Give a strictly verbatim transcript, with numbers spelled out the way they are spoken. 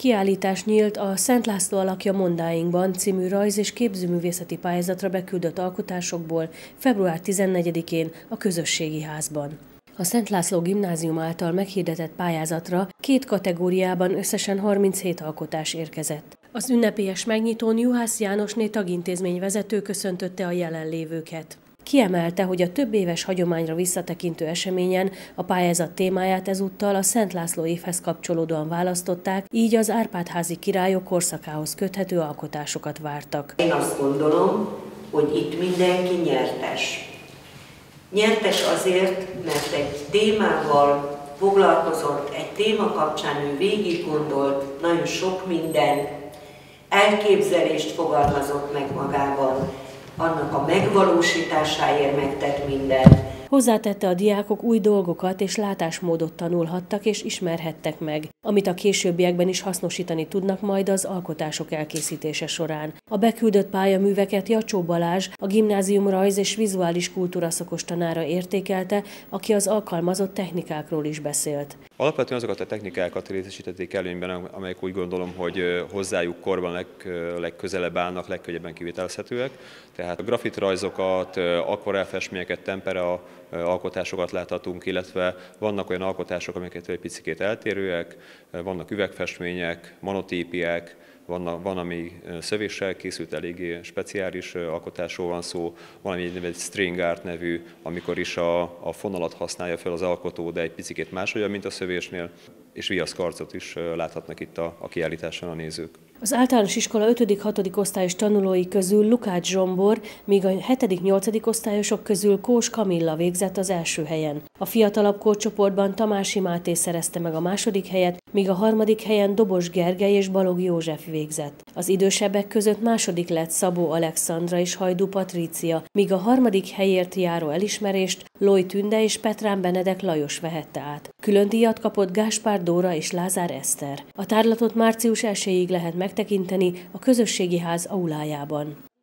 Kiállítás nyílt a Szent László alakja mondáinkban című rajz- és képzőművészeti pályázatra beküldött alkotásokból február tizennegyedikén a Közösségi Házban. A Szent László Gimnázium által meghirdetett pályázatra két kategóriában összesen harminchét alkotás érkezett. Az ünnepélyes megnyitón Juhász Jánosné tagintézmény vezető köszöntötte a jelenlévőket. Kiemelte, hogy a több éves hagyományra visszatekintő eseményen a pályázat témáját ezúttal a Szent László évhez kapcsolódóan választották, így az Árpád-házi királyok korszakához köthető alkotásokat vártak. Én azt gondolom, hogy itt mindenki nyertes. Nyertes azért, mert egy témával foglalkozott, egy téma kapcsán ő végig gondolt, nagyon sok minden elképzelést fogalmazott meg magában, annak a megvalósításáért megtett mindent. Hozzátette, a diákok új dolgokat és látásmódot tanulhattak és ismerhettek meg, amit a későbbiekben is hasznosítani tudnak majd az alkotások elkészítése során. A beküldött pályaműveket Jacsó Balázs, a gimnázium rajz- és vizuális kultúra szakos tanára értékelte, aki az alkalmazott technikákról is beszélt. Alapvetően azokat a technikákat részesítették előnyben, amelyek úgy gondolom, hogy hozzájuk korban leg, legközelebb állnak, legkönnyebben kivitelezhetőek. Tehát a grafitrajzokat, akvarellfestményeket, tempera alkotásokat láthatunk, illetve vannak olyan alkotások, amiket egy picikét eltérőek, vannak üvegfestmények, monotípiák, Van, van, ami szövéssel készült, eléggé speciális alkotásról van szó, van ami egy string art nevű, amikor is a, a fonalat használja fel az alkotó, de egy picit máshogyan, mint a szövésnél, és viaszkarcot is láthatnak itt a, a kiállításon a nézők. Az általános iskola ötödik-hatodik osztályos tanulói közül Lukács Zsombor, míg a hetedik-nyolcadik osztályosok közül Kós Kamilla végzett az első helyen. A fiatalabb korcsoportban Tamási Máté szerezte meg a második helyet, míg a harmadik helyen Dobos Gergely és Balog József végzett. Az idősebbek között második lett Szabó Alexandra és Hajdú Patrícia, míg a harmadik helyért járó elismerést Loj Tünde és Petrán Benedek Lajos vehette át. Külön díjat kapott Gáspár Dóra és Lázár Eszter. A tárlatot március elsejéig lehet megtekinteni a Közösségi Ház aulájában.